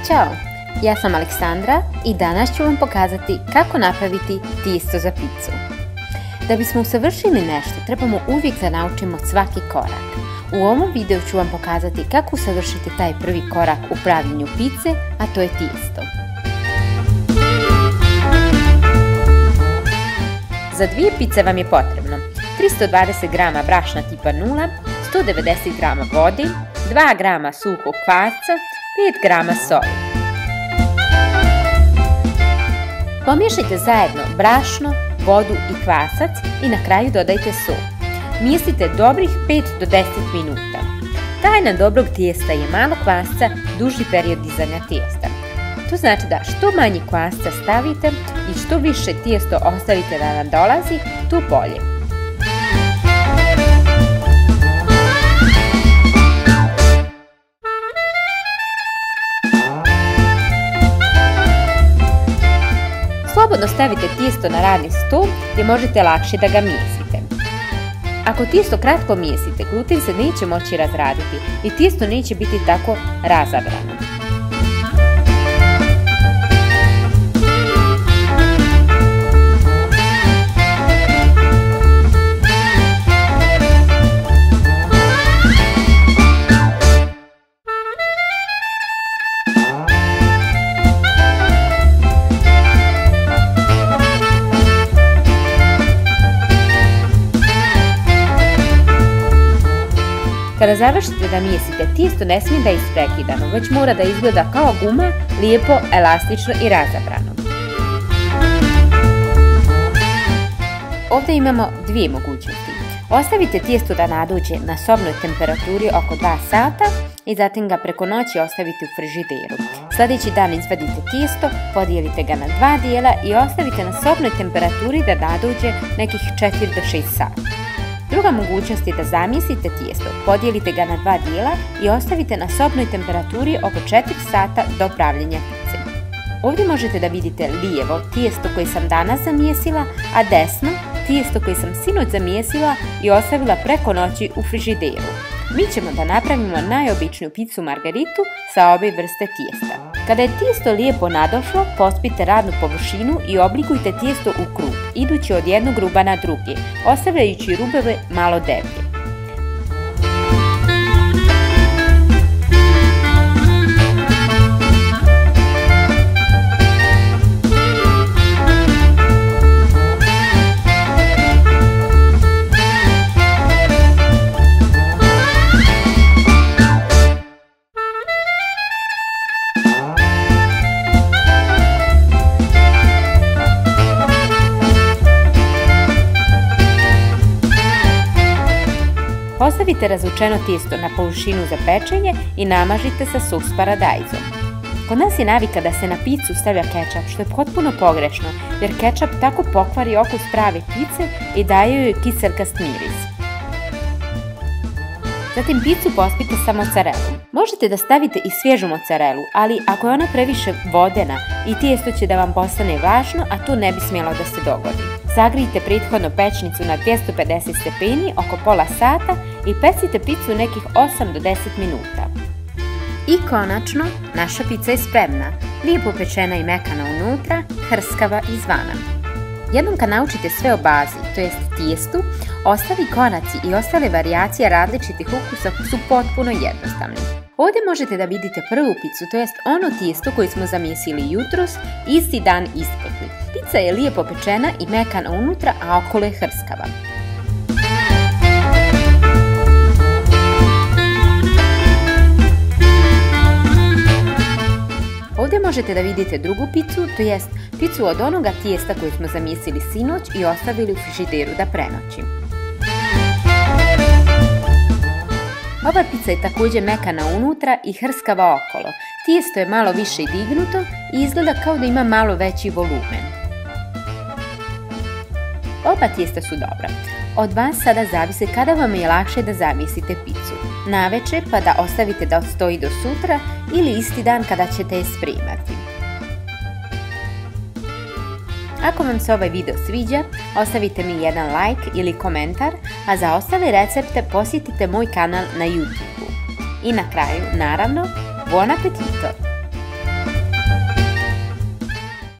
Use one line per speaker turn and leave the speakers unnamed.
Ćao! Ja sam Aleksandra i danas ću vam pokazati kako napraviti tijesto za picu. Da bismo usavršili nešto, trebamo uvijek da naučimo svaki korak. U ovom videu ću vam pokazati kako usavršiti taj prvi korak u pravljenju pice, a to je tijesto. Za 2 pice vam je potrebno 320 g brašna tipa 0, 190 g vode, 2 g suhog kvasca, 5 g soli. Pomiješajte zajedno brašno, vodu i kvasac i na kraju dodajte sol. Mijesite dobrih 5 do 10 minuta. Tajna dobrog tijesta je malo kvasca, duži period dizanja tijesta. To znači da što manje kvasca stavite i što više tijesto ostavite da vam dolazi, to bolje. Slobodno stavite tijesto na radni stol gdje možete lakše da ga mijesite. Ako tijesto kratko mijesite, gluten se neće moći razraditi i tijesto neće biti tako razabrano. Kada završite da mijesite, tijesto ne smije da je isprekidano, već mora da izgleda kao guma, lijepo, elastično i razabrano. Ovdje imamo 2 mogućnosti. Ostavite tijesto da nadođe na sobnoj temperaturi oko 2 sata i zatim ga preko noći ostavite u frižideru. Sljedeći dan izvadite tijesto, podijelite ga na 2 dijela i ostavite na sobnoj temperaturi da nadođe nekih 4 do 6 sati. Druga mogućnost je da zamijesite tijesto, podijelite ga na 2 dijela i ostavite na sobnoj temperaturi oko 4 sata do pravljenja pice. Ovdje možete da vidite lijevo tijesto koje sam danas zamijesila, a desno tijesto koje sam sinoć zamijesila i ostavila preko noći u frižideru. Mi ćemo da napravimo najobičniju picu margaritu sa obje vrste tijesta. Kada je tijesto lijepo nadošlo, pospite radnu površinu i oblikujte tijesto u krug, idući od jednog ruba na drugi, ostavljajući rubove malo deblje. Ostavite razvučeno tijesto na površinu za pečenje i namažite sa sos paradajzom. Kod nas je navika da se na picu stavlja kečap, što je potpuno pogrešno, jer kečap tako pokvari okus prave pice i daje joj kiselkast miris. Zatim picu pospite sa mozzarellom. Možete da stavite i svježu mozzarellu, ali ako je ona previše vodena i tijesto će da vam postane vlažno, a to ne bi smjelo da se dogodi. Zagrijte prethodno pećnicu na 250 stepeni oko pola sata i pecite picu nekih 8 do 10 minuta. I konačno, naša pica je spremna, lijepo pečena i mekana unutra, hrskava izvana. Jednom kad naučite sve o bazi, to jest tijestu, ostali koraci i ostale varijacije različitih ukusa su potpuno jednostavni. Ovdje možete da vidite prvu picu, to jest ono tijesto koje smo zamijesili jutros, isti dan ispekli. Pica je lijepo pečena i mekana unutra, a okolo je hrskava. Ovdje možete da vidite drugu picu, to jest picu od onoga tijesta koju smo zamijesili sinoć i ostavili u frižideru da prenoći. Ova pica je također mekana unutra i hrskava okolo. Tijesto je malo više dignuto i izgleda kao da ima malo veći volumen. Oba tijesta su dobra. Od vas sada zavisi kada vam je lakše da zamijesite picu. Navečer pa da ostavite da odstoji do sutra ili isti dan kada ćete je spremati. Ako vam se ovaj video sviđa, ostavite mi jedan like ili komentar, a za ostale recepte posjetite moj kanal na YouTube. I na kraju, naravno, buon appetito!